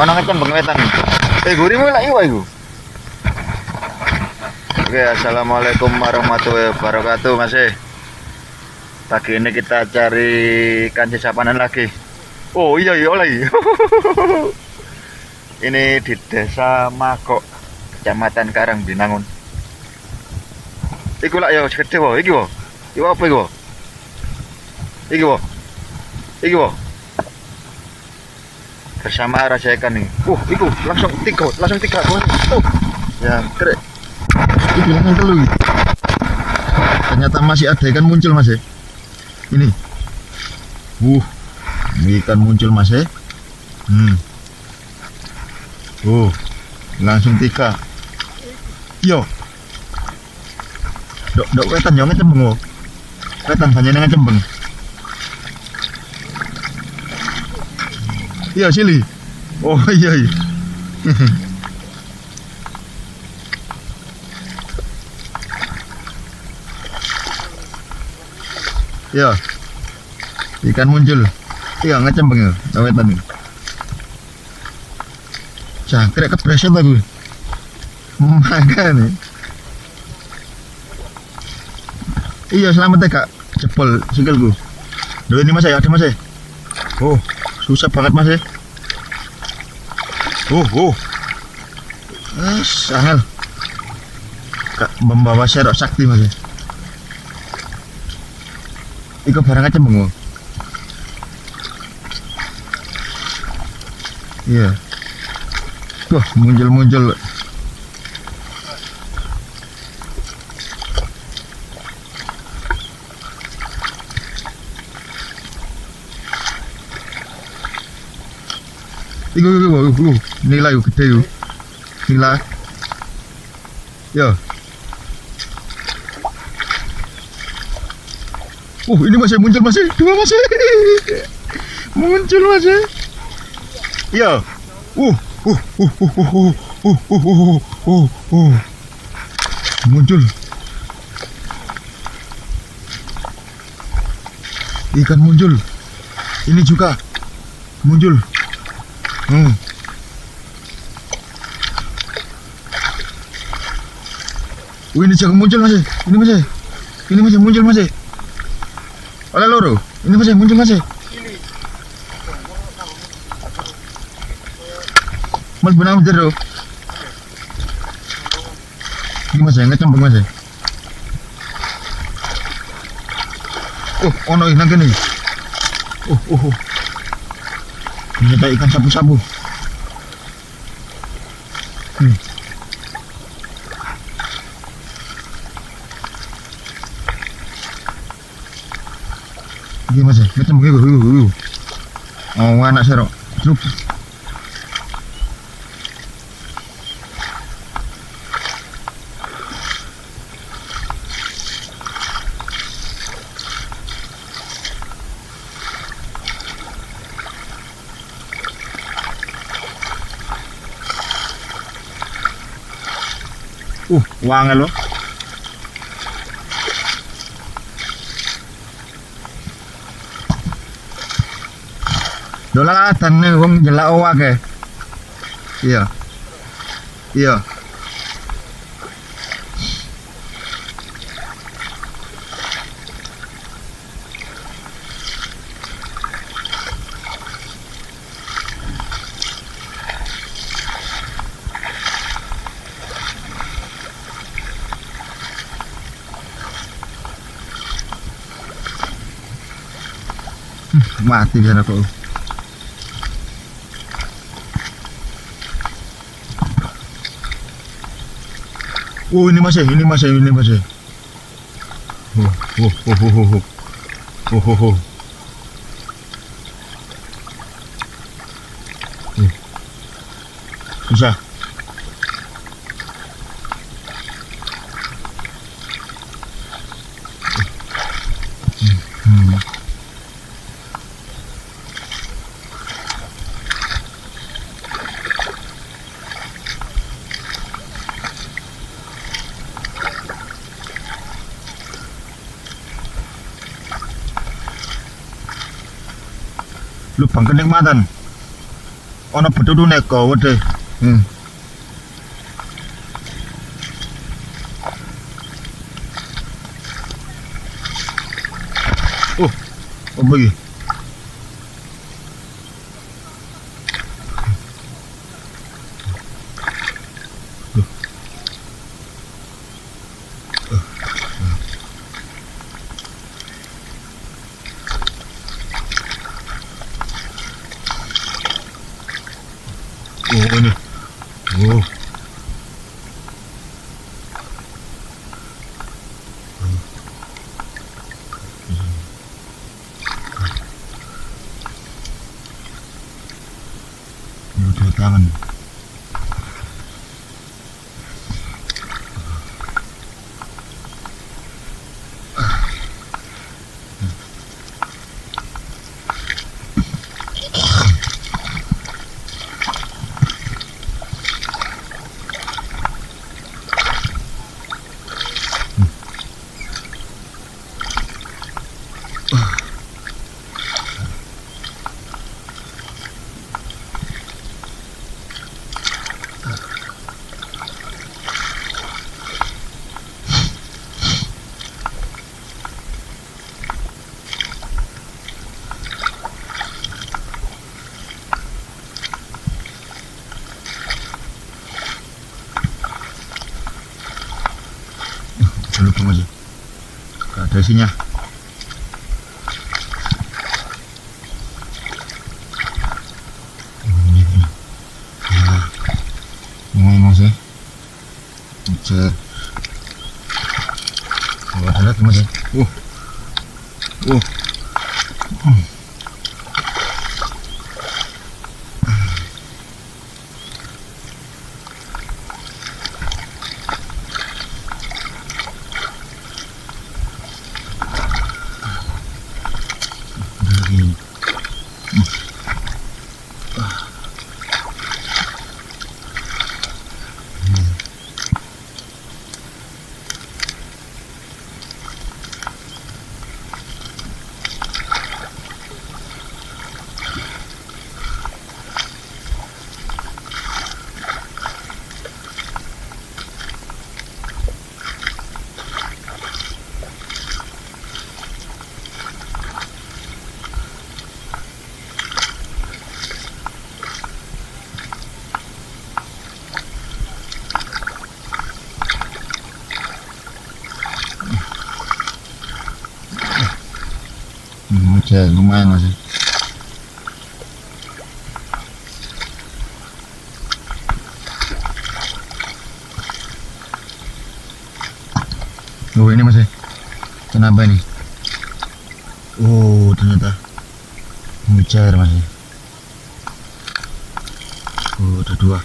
Ono ngecembeng wetan. Gurimu lak iwa iku. Oke, assalamualaikum warahmatullahi wabarakatuh, Mas. Pagi ini kita cari ikan sisapanan lagi. Oh iya lagi. Ini di Desa Makok, Kecamatan Karangbinangun. Iku lak ya gede wo, iki wo. Iku apa iku? Iki wo. Iki wo. Bersama raja ikan nih. Iku langsung tiga. Ya, keren. Itu langsung telu. Ternyata masih ada ikan muncul, Mas. Ini. Ini ikan muncul, Mas. Langsung 3. Yo. Dok wetan yo ngecembeng. Wetan banyak ngecembeng. Iya sili. Oh iya. Ya. Ikan muncul. Iya ngecembeng ya, wetan. Jangkrik kepreset aku. Makan. Iya selamat ya kak. Jebol sikilku. Duh ini Mas ya, ada Mas. Oh, susah banget Mas. Angel. Kak membawa serok sakti Mas. Iku barang cembeng. Iya. Wah, muncul. Iku nilai gede yuk. Nilai. Ya. Ini masih muncul masih. 2 masih. Muncul masih. Ya. Muncul. Ikan muncul. Ini juga muncul. Ini juga muncul Mas. Ini masih muncul Mas. Oleh loro. Ini masih muncul Mas. Mas benar jero. Ini Mas ngecembeng Mas. Ono nang kene. Ini kayak ikan sapu-sapu. Ini Mas, ngecembeng iku. Oh, anak serok. Truk. Wangel loh. Dolatan nih wong jelak owake. Iya. Mati bisa aku. Ini Mas. Susah. Lubang kenikmatan. Ono betutu neko wede. Apa iki? Oh ini. Oh. Ini udah tangan. Lubang aja, gak ada isinya. Ini mas ya, cek. Ada lagi mas ya. Cek, lumayan mas. Oh ini mas, kenapa ini? Oh ternyata mengejar mas. Oh ada dua.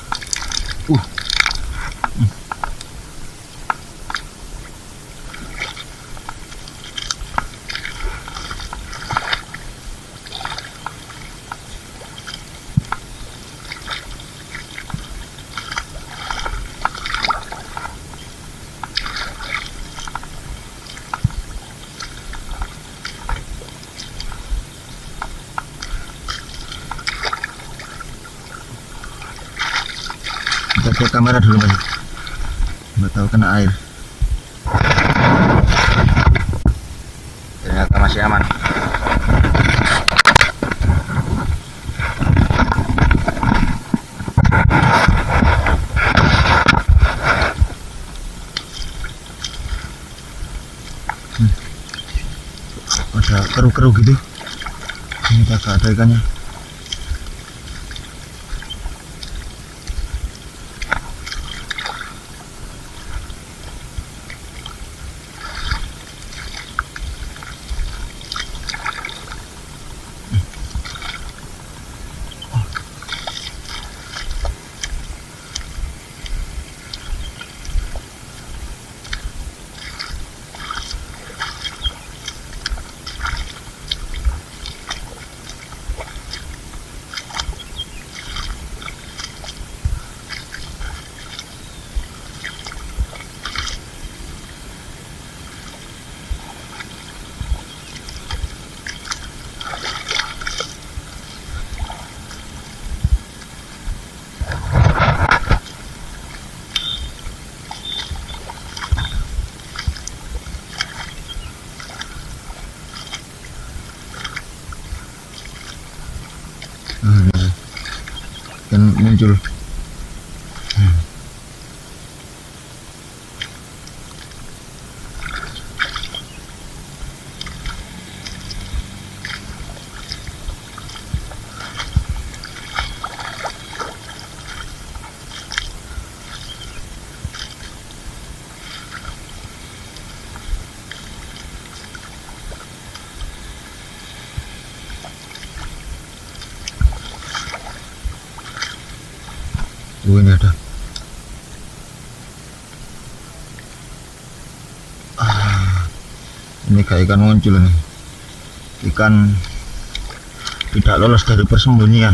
Kita cek kamera dulu mas, nggak tahu kena air. Ternyata masih aman. Ada keruh-keruh gitu. Ini agak ada ikannya. ikan muncul. Ini ada. Ini kayak ikan muncul nih. Ikan tidak lolos dari persembunyian.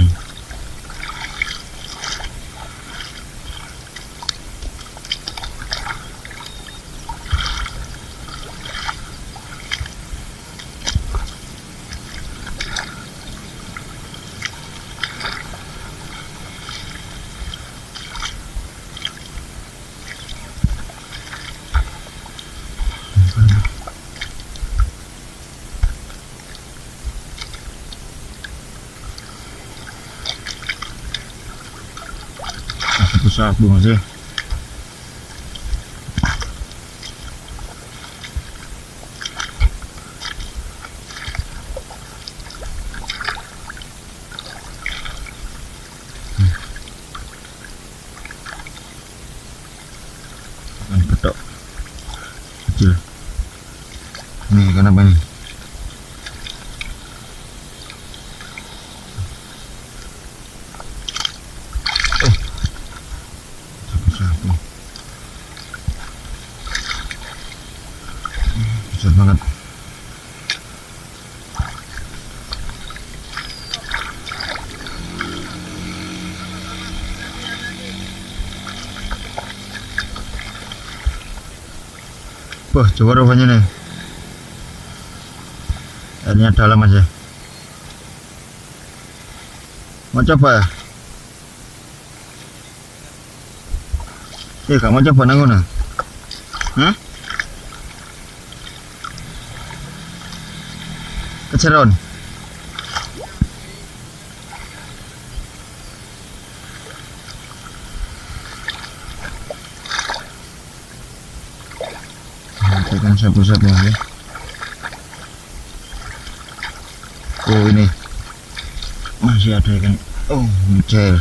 Sabu masih. Ikan betok kecil. Ini ikan apa nih? Besar banget. Wah, coba rupanya nih. Airnya dalam aja. Mau coba ya? Gak mau coba nanggung. Hah? Keceron. Ikan sapu-sapu ya. Oh, ini masih ada ikan. Oh, muncul.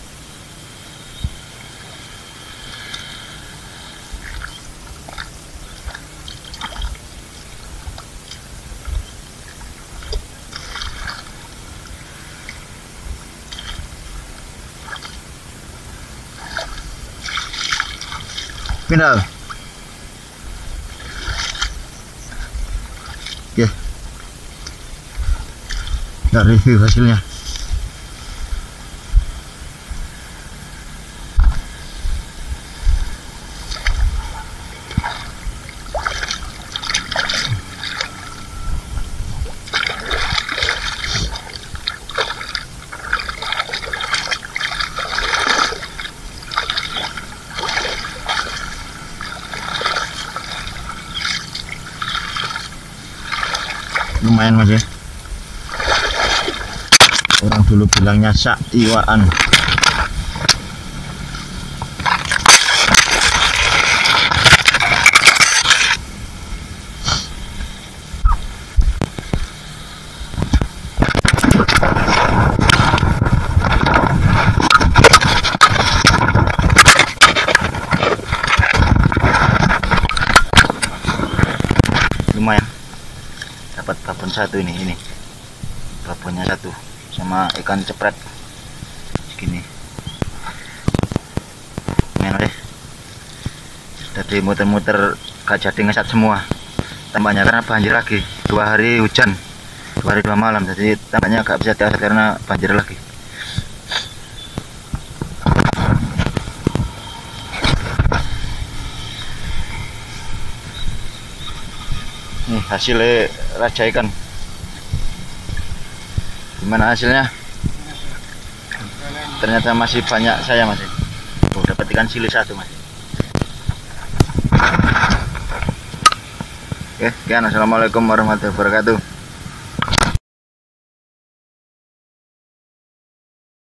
Pindah. Oke. Kita review hasilnya. Lumayan mas ya. Orang dulu bilangnya sak iwaan. Lumayan. Dapat babon satu ini babonnya satu sama ikan cepret segini. Main deh. Tadi muter-muter gak jadi ngesat semua. Tampaknya karena banjir lagi. 2 hari hujan, 2 hari 2 malam. Jadi tampaknya gak bisa diasat karena banjir lagi. Nih hasilnya raja ikan. Gimana hasilnya? Ternyata masih banyak saya masih. Oh, dapat ikan sili satu mas. Oke, sekian. Assalamualaikum warahmatullahi wabarakatuh.